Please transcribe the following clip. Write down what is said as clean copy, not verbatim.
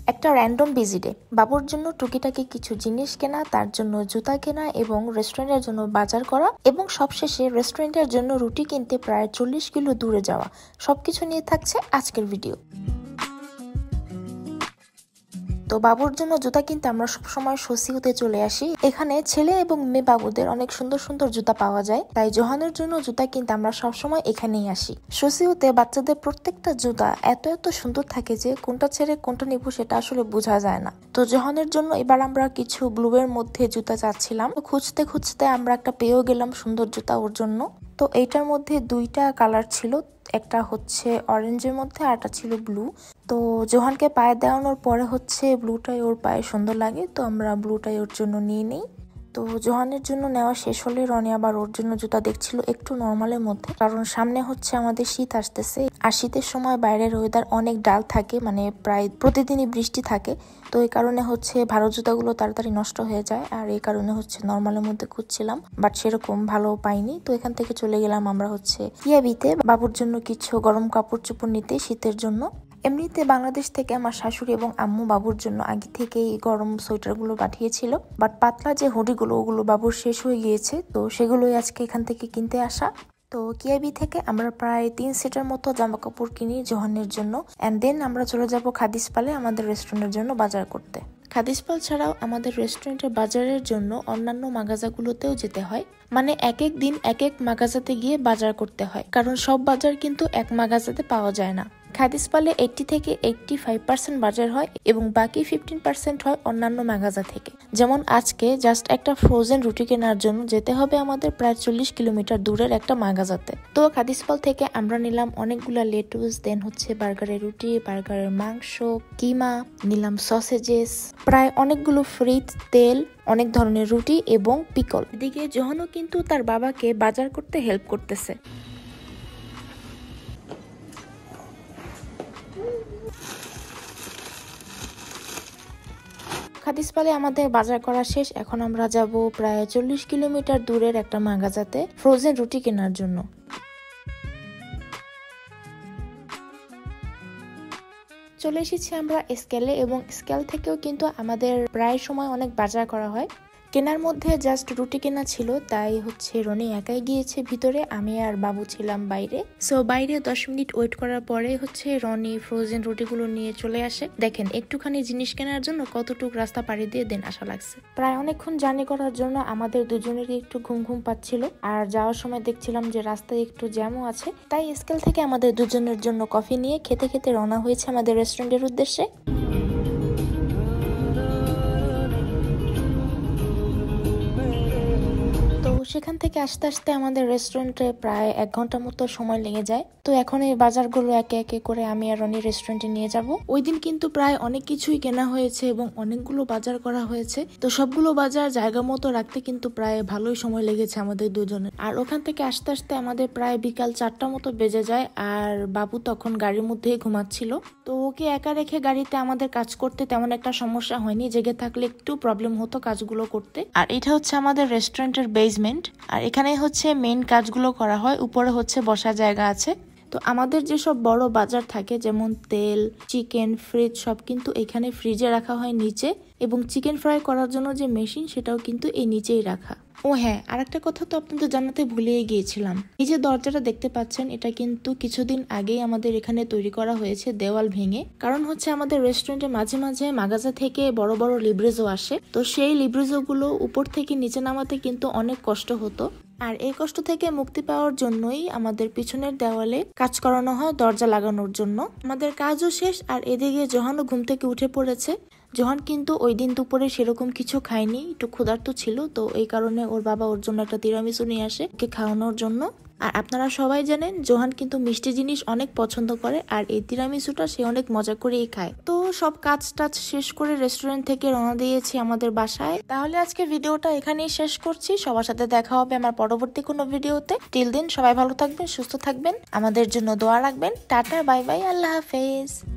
একটা র্যান্ডম ভিজিটে বাবুর জন্য টুকিটাকি কিছু জিনিস কেনা, তার জন্য জুতা কেনা এবং রেস্টুরেন্টের জন্য বাজার করা এবং সবশেষে রেস্টুরেন্টের জন্য রুটি কিনতে প্রায় 40 কিলো দূরে যাওয়া, সবকিছু নিয়ে থাকছে আজকের ভিডিও। তো বাবুর জন্য জুতা কিনতে আমরা সবসময় সসিউতে চলে আসি। এখানে ছেলে এবং মেয়ে বাবুদের অনেক সুন্দর সুন্দর জুতা পাওয়া যায়, তাই জোহানের জন্য জুতা কিনতে আমরা সবসময় এখানেই আসি। সসিউতে বাচ্চাদের প্রত্যেকটা জুতা এত এত সুন্দর থাকে যে কোনটা ছেড়ে কোনটা নিব সেটা আসলে বোঝা যায় না। তো জোহানের জন্য এবার আমরা কিছু ব্লু এর মধ্যে জুতা চাচ্ছিলাম, খুঁজতে খুঁজতে আমরা একটা পেয়েও গেলাম সুন্দর জুতা ওর জন্য। তো এইটার মধ্যে দুইটা কালার ছিল, একটা হচ্ছে অরেঞ্জের মধ্যে আর একটা ছিল ব্লু। তো জোহানকে পায়ে দেওয়ানোর পরে হচ্ছে ব্লুটাই ওর পায়ে সুন্দর লাগে, তো আমরা ব্লুটাই ওর জন্য নিয়ে নেই। তো জোহানের জন্য নেওয়া শেষ হলে রনি আবার ওর জন্য জুতা দেখছিল একটু নর্মালের মধ্যে, কারণ সামনে হচ্ছে আমাদের শীত আসতেছে আর শীতের সময় বাইরের ওয়েদার অনেক ডাল থাকে, মানে প্রায় প্রতিদিনই বৃষ্টি থাকে। তো এই কারণে হচ্ছে ভালো জুতাগুলো তাড়াতাড়ি নষ্ট হয়ে যায়, আর এই কারণে হচ্ছে নর্মালের মধ্যে খুঁজছিলাম, বাট সেরকম ভালো পাইনি। তো এখান থেকে চলে গেলাম আমরা হচ্ছে কিয়াবিতে বাবুর জন্য কিছু গরম কাপড় চোপড় নিতে শীতের জন্য। এমনিতে বাংলাদেশ থেকে আমার শাশুড়ি এবং আম্মু বাবুর জন্য আগে থেকেই গরম সোয়েটারগুলো পাঠিয়েছিল, বাট পাতলা যে হুডিগুলো ওগুলো বাবুর শেষ হয়ে গিয়েছে, তো সেগুলোই আজকে এখান থেকে কিনতে আসা। তো কিয়াবি থেকে আমরা প্রায় 3 সেটের মতো জামা কাপড় কিনি জোহানের জন্য, অ্যান্ড দেন আমরা চলে যাব খাদিসপালে আমাদের রেস্টুরেন্টের জন্য বাজার করতে। খাদিসপাল ছাড়াও আমাদের রেস্টুরেন্টের বাজারের জন্য অন্যান্য মাগাজাগুলোতেও যেতে হয়, মানে এক এক দিন এক এক মাগাজাতে গিয়ে বাজার করতে হয়, কারণ সব বাজার কিন্তু এক মাগাজাতে পাওয়া যায় না। খাদিসপালে 80 থেকে 85% বাজার হয় এবং বাকি 15% হয় অন্যান্য মাগাজা থেকে। যেমন আজকে জাস্ট একটা ফ্রোজেন রুটি কেনার জন্য যেতে হবে আমাদের প্রায় 40 কিলোমিটার দূরের একটা মাগাজাতে। তো খাদিসপাল থেকে আমরা নিলাম অনেকগুলা লেটুস, দেন হচ্ছে বার্গারের রুটি, বার্গারের মাংস, কিমা, নিলাম সসেজেস, প্রায় অনেকগুলো ফ্রিজ, তেল, অনেক ধরনের রুটি এবং পিকল। এদিকে জোহানও কিন্তু তার বাবাকে বাজার করতে হেল্প করতেছে। খাদিসপালে আমাদের বাজার করা শেষ, এখন আমরা যাব প্রায় 40 কিলোমিটার দূরের একটা মাগাজাতে ফ্রোজেন রুটি কেনার জন্য। চলে এসেছি আমরা স্কেলে, এবং স্কেল থেকেও কিন্তু আমাদের প্রায় সময় অনেক বাজার করা হয়। কেনার মধ্যে জাস্ট রুটি কেনা ছিল, তাই হচ্ছে রনি একাই গিয়েছে ভিতরে, আমি আর বাবু ছিলাম বাইরে। সো বাইরে 10 মিনিট ওয়েট করার পরে হচ্ছে রনি ফ্রোজেন রুটিগুলো নিয়ে চলে আসে। দেখেন একটুখানি জিনিস কেনার জন্য কতটুক রাস্তা পাড়ি দিয়ে দেন আসা লাগছে। প্রায় অনেকক্ষণ জার্নি করার জন্য আমাদের দুজনেরই একটু ঘুম ঘুম পাচ্ছিল, আর যাওয়ার সময় দেখছিলাম যে রাস্তায় একটু জ্যামও আছে, তাই স্কেল থেকে আমাদের দুজনের জন্য কফি নিয়ে খেতে খেতে রওনা হয়েছে আমাদের রেস্টুরেন্টের উদ্দেশ্যে। সেখান থেকে আসতে আসতে আমাদের রেস্টুরেন্টে প্রায় 1 ঘন্টা মতো সময় লেগে যায়। তো এখন এই বাজারগুলো একে একে করে আমি আর রনি রেস্টুরেন্টে নিয়ে যাব। ওই দিন কিন্তু প্রায় অনেক কিছুই কেনা হয়েছে এবং অনেকগুলো বাজার করা হয়েছে, তো সবগুলো বাজার জায়গা মতো রাখতে কিন্তু প্রায় ভালোই সময় লেগেছে আমাদের দুজনের। আর ওখান থেকে আসতে আসতে আমাদের প্রায় বিকাল 4টা মতো বেজে যায়, আর বাবু তখন গাড়ির মধ্যেই ঘুমাচ্ছিল। তো ওকে একা রেখে গাড়িতে আমাদের কাজ করতে তেমন একটা সমস্যা হয়নি, জেগে থাকলে একটু প্রবলেম হতো কাজগুলো করতে। আর এটা হচ্ছে আমাদের রেস্টুরেন্টের বেসমেন্ট, আর এখানে হচ্ছে মেইন কাজগুলো করা হয়, উপরে হচ্ছে বসার জায়গা আছে। তো আমাদের যেসব বড় বাজার থাকে যেমন তেল, চিকেন, ফ্রিজ, সব কিন্তু এখানে ফ্রিজে রাখা হয় নিচে, এবং চিকেন ফ্রাই করার জন্য যে মেশিন সেটাও কিন্তু এই নিচেই রাখা। ও হ্যাঁ, আরেকটা কথা তো আপনাদের জানাতে ভুলেই গিয়েছিলাম, এই যে দরজাটা দেখতে পাচ্ছেন এটা কিন্তু কিছুদিন আগেই আমাদের এখানে তৈরি করা হয়েছে দেওয়াল ভেঙে, কারণ হচ্ছে আমাদের রেস্টুরেন্টে মাঝে মাঝে মাগাজা থেকে বড় বড় লিব্রেজো আসে, তো সেই লিব্রেজো গুলো উপর থেকে নিচে নামাতে কিন্তু অনেক কষ্ট হতো। আর এই কষ্ট থেকে মুক্তি পাওয়ার জন্যই আমাদের পিছনের দেওয়ালে কাজ করানো হয় দরজা লাগানোর জন্য। আমাদের কাজও শেষ, আর এদিকে জোহানও ঘুম থেকে উঠে পড়েছে। জোহান কিন্তু ওই দিন দুপুরে সেরকম কিছু খায়নি, একটু ক্ষুধার্ত ছিল, তো এই কারণে ওর বাবা ওর জন্য একটা তিরামিসু নিয়ে আসে ওকে খাওয়ানোর জন্য। আর আপনারা সবাই জানেন জোহান কিন্তু মিষ্টি জিনিস অনেক পছন্দ করে, আর এই তিরামিসুটা সে অনেক মজা করেই খায়। তো সব কাজ টাজ শেষ করে রেস্টুরেন্ট থেকে রওনা দিয়েছি আমাদের বাসায়। তাহলে আজকে ভিডিওটা এখানেই শেষ করছি, সবার সাথে দেখা হবে আমার পরবর্তী কোনো ভিডিওতে। টিল দিন সবাই ভালো থাকবেন, সুস্থ থাকবেন, আমাদের জন্য দোয়া রাখবেন। টাটা, বাই বাই, আল্লাহ হাফেজ।